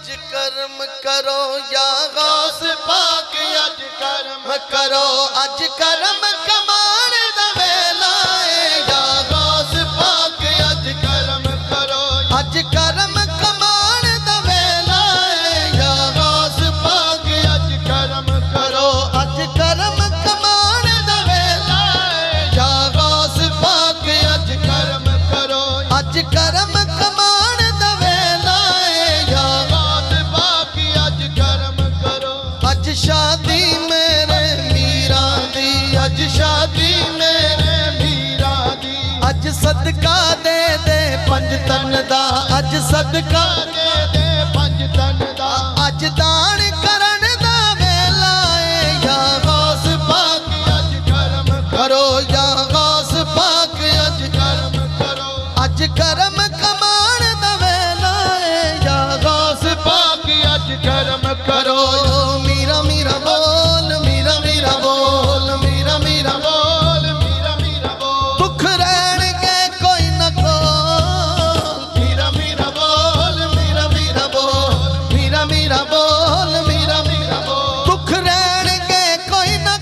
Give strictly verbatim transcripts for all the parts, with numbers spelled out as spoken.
अज कर्म करो या गौस पाक अज कर्म करो अज कर्म कमान दा वेला है या गौस पाक अज कर्म करो अज कर्म कमान दा वेला है या गौस पाक अज कर्म करो अज कर्म कमान दा वेला है या गौस पाक अज कर्म करो अज कर्म कमान दा वेला है या गौस पाक अज कर्म करो अज शादी मेरे मीरा दी अज शादी मेरे मीरा दी अज सदका दे दे पंज तन दा अज सदका दे दे पंज तन दा अज दान करन दा वेला है या गौस पाक अज कर्म करो या गौस पाक अज कर्म करो अज कर्म कमान दा वेला है या गौस पाक अज कर्म करो मीरा मीरा बोल मीरा मीरा बोल मीरा मीरा बोल मीरा मीरा बोल दुख रहन के कोई न खोल मीरा मीरा बोल मीरा मीरा बोल मीरा मीरा बोल मीरा मीरा बोल दुख रहन के कोई न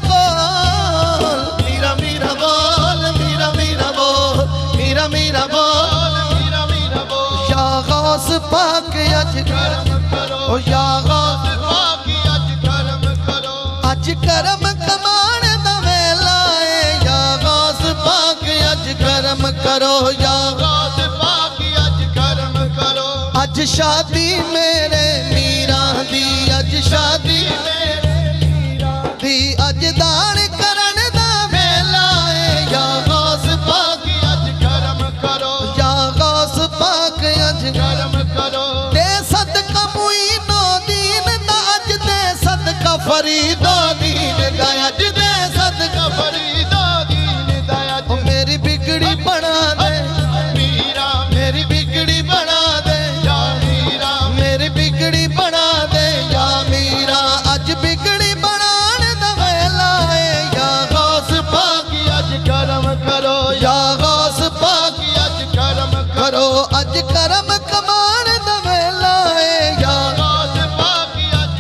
खोल मीरा मीरा बोल मीरा मीरा बोल मीरा मीरा बोल मीरा मीरा बोल या गौस पाक अज कर्म करो या गौस पाक अज कर्म करो अज कर्म कमान दा वेला है या गौस पाक अज कर्म करो या गौस पाक अज कर्म करो अज शादी मेरे मीरा दी अज शादी मेरे मीरा दी अज दान करन दा वेला है या गौस पाक अज कर्म करो या गौस पाक अज कर्म करो दे सदका मुईनो दीन दा अज दे सदका फरीदो दीन दा अज दे सदका फरीदो दीन दा अज मेरी बिगड़ी बना दे मीरा मेरी बिगड़ी बना दे या मीरा मेरी बिगड़ी बना दे या मीरा अज बिगड़ी बनान दा वेला है या गौस पाक अज कर्म करो या गौस पाक अज कर्म करो अज कर्म कमान दा वेला है या गौस पाक अज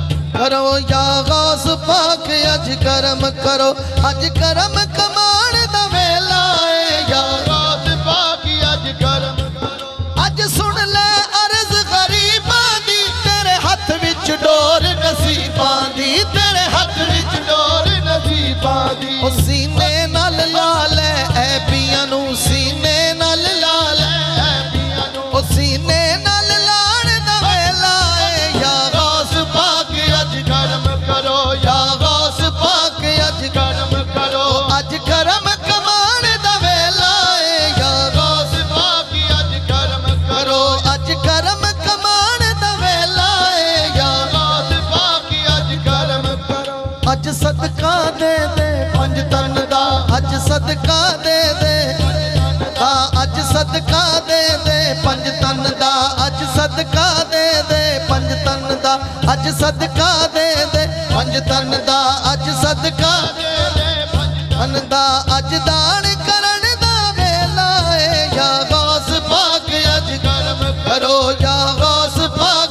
करो या गौस पाक अज कर्म करो अज कर्म कमान दा वेला है या गौस पाक अज कर्म करो अज सुन ले अर्ज गरीबां दी तेरे हाथ विच डोर नसीबां दी तेरे हाथ विच डोर नसीबां दी ओ सीने नाल ला ले ऐ पियां नू सीने नाल ला ले ऐ पियां नू ओ सीने नाल लाण दा वेला है या गौस पाक अज कर्म करो या गौस पाक अज कर्म करो अज कर्म कमान दा वेला है या गौस पाक अज कर्म करो अज कर्म कमान दा वेला है या गौस पाक अज कर्म करो अज सदका दे दे पंज तन दा अज सदका दे दे दा अज सदका दे दे पंज तन दा अज सदका दे दे पंज तन दा अज सदका दे दे पंज तन दा अज सदका दे दे पंज तन दा अज दान करन दा वेला है या गौस पाक अज कर्म करो या गौस पाक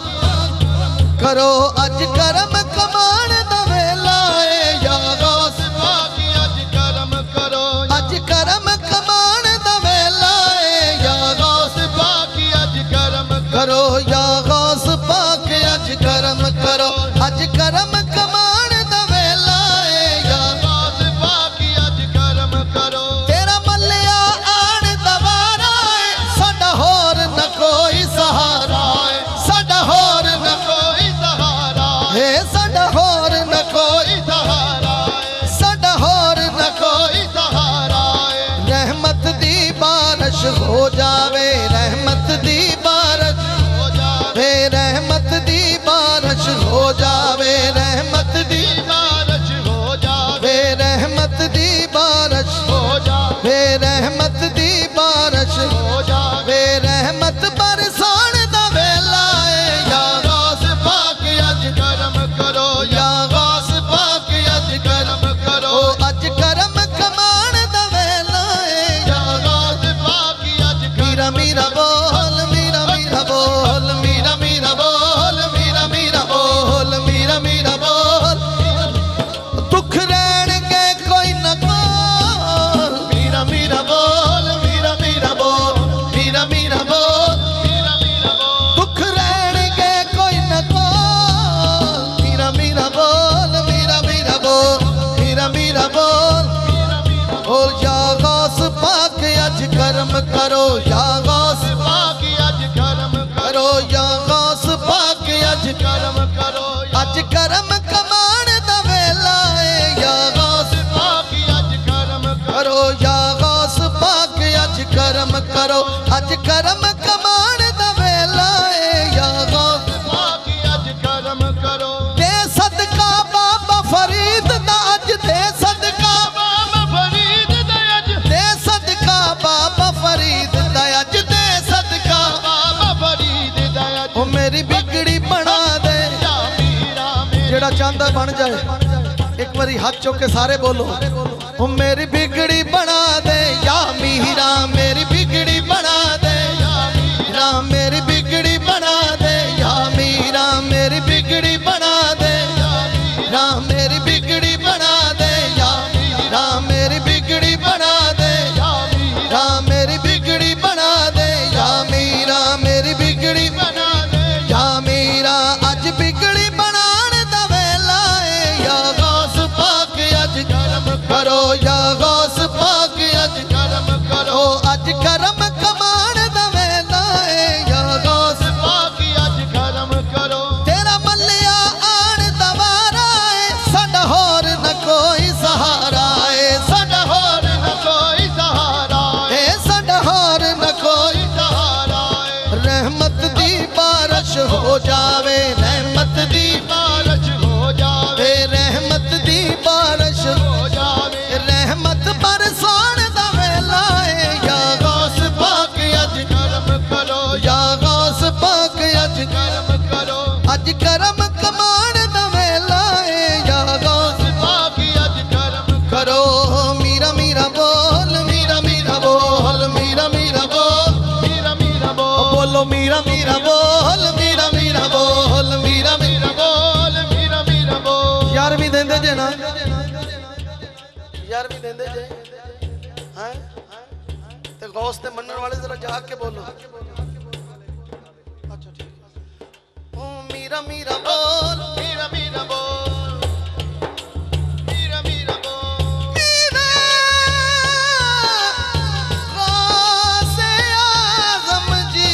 करो अज कर्म कमान दा वेला है या गौस पाक अज कर्म करो अज कर्म कमान दा वेला है या गौस पाक अज कर्म करो या गौस पाक अज कर्म करो अज कर्म कमान दा वेला है या गौस पाक अज कर्म करो तेरा मल्लिया आन दवारा है साडा होर न कोई सहारा है साडा होर न कोई सहारा है साडा होर न कोई सहारा है साडा होर न कोई सहारा है रहमत दी बारिश हो जावे रहमत दी बारिश हो जावे रहमत दी बारिश हो जावे रहमत दी बारिश हो जावे रहमत दी बारिश हो जावे रहमत दी बारिश हो जावे रहमत बरसान दा वेला है या गौस पाक अज कर्म करो या गौस पाक अज कर्म करो अज कर्म कमान दा वेला है या गौस पाक अज मीरा मीरा बोल मीरा मीरा बोल मीरा मीरा बोल करो या गौस पाक अज करम करो या गौस पाक अज करम करो अज करम कमान दा वेला है या गौस पाक अज करम करो या गौस पाक अज करम करो अज करम कमान दा वेला है या गौस पाक अज करम करो दे सदका बाबा फरीद दा अज दे सदका बाबा फरीद दा अज दे सदका बाबा फरीद दा अज दे सदका बाबा फरीद दा अज ओ मेरी बिगड़ी बना दे जेड़ा चांदा बन जाए एक बारी हाथ चुक के सारे बोलो ओ मेरी बिगड़ी बना दे या मीरा मेरी बिगड़ी बना दे या मीरा मेरी बिगड़ी बना दे या मीरा मेरी बिगड़ी बना दे या मीरा मेरी बिगड़ी बना दे या मीरा मेरी बिगड़ी बना दे या मीरा मेरी बिगड़ी बना दे या मीरा मेरी बिगड़ी बना दे या मीरा अज बिगड़ी बनाने दा वेला है या गौस पाक अज करम करो या गौस पाक अज करम करो अज करम कमान दा वेला है या गौस पाक अज करम करो तेरा मल्लिया आन दवारा है साडा होर न कोई सहारा है साडा होर न कोई सहारा है साडा होर न कोई सहारा है रहमत दी बारिश हो जावे रहमत दी बारिश हो जावे रहमत दी बारिश हो जावे रहमत बरसान दा वेला है या गौस पाक अज करम करो या गौस पाक अज करम करो अज करम कमान दा वेला है या गौस पाक अज करम करो मीरा मीरा बोल मीरा मीरा बोल मीरा मीरा बोल मीरा मीरा बोल बोलो मीरा मीरा बोल मीरा मीरा बोल मीरा मीरा बोल मीरा मीरा बोल यार भी देंदे जे ना यार भी देंदे जे हैं ते गौस ते मनन वाले जरा जाग के बोलो अच्छा ठीक ओ मीरा मीरा बोल मीरा मीरा बोल मीरा मीरा बोल मीरा गौस आज़म जी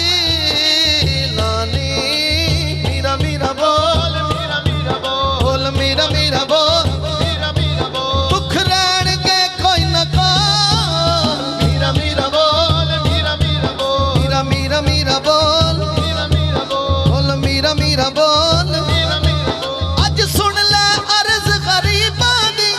लानी मीरा मीरा बोल मीरा मीरा बोल मीरा मीरा बोल मीरा मीरा बोल दुख रहन के कोई न को मीरा मीरा बोल मीरा मीरा बोल मीरा मीरा मीरा बोल मीरा मीरा बोल मीरा मीरा बोल मीरा मीरा बोल अज सुन ले अर्ज गरीबां दी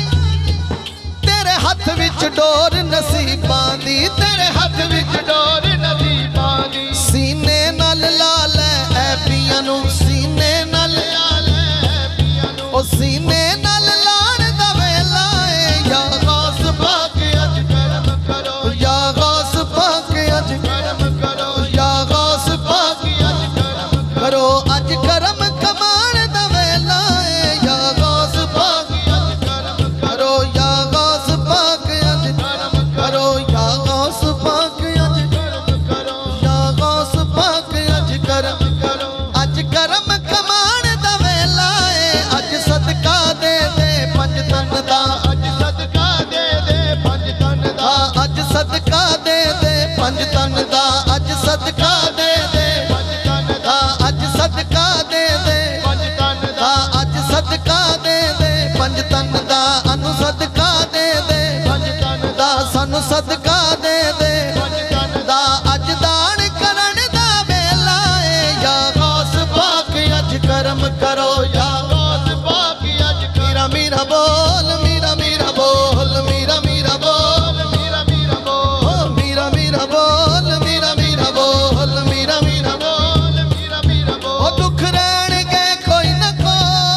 तेरे हाथ विच डोर नसीबां दी तेरे हाथ विच डोर नसीबां दी सीने नाल ला ले ऐ पियां नू सीने नाल ला ले ऐ पियां नू ओ सीने नाल लाण दा वेला है या गौस पाक अज करम करो या गौस पाक अज करम करो या गौस पाक अज करम करो अज करम कमान दा वेला है या गौस पाक अज करम करो या गौस पाक अज करम करो या गौस पाक अज करम करो या गौस पाक अज करम करो अज करम कमान दा वेला है अज सदका दे दे पंज तन दा अज सदका दे दे पंज तन दा अज सदका दे दे पंज तन दा अज सदका दे दे पंज तन दा अज सदका दे दे पंज तन दा अज सदका दे दे पंज तन दा अनु सदका दे दे पंज तन दा सानू सदका दे दे पंज तन दा अज दान करन दा वेला है या गौस पाक अज करम करो या गौस पाक अज मीरा मीरा बोल मीरा मीरा बोल मीरा मीरा बोल मीरा मीरा बोल मीरा मीरा बोल मीरा मीरा बोल मीरा मीरा बोल मीरा मीरा बोल ओ दुख रहन के कोई न को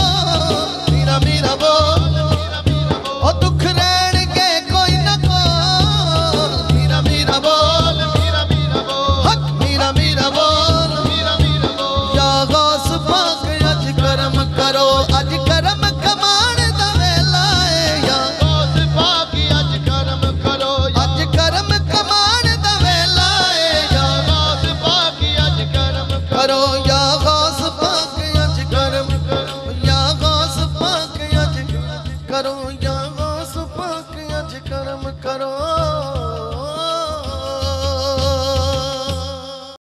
मीरा मीरा बोल मीरा मीरा बोल ओ दुख रहन के कोई न को मीरा मीरा बोल मीरा मीरा बोल हक मीरा मीरा बोल मीरा मीरा बोल या गौस पाक अज करम करो अज करम कमान दा वेला है या गौस पाक अज करम करो अज करम कमान दा वेला है या गौस पाक अज करम करो या गौस पाक अज करम करो या गौस पाक अज करो या गौस पाक अज करम करो।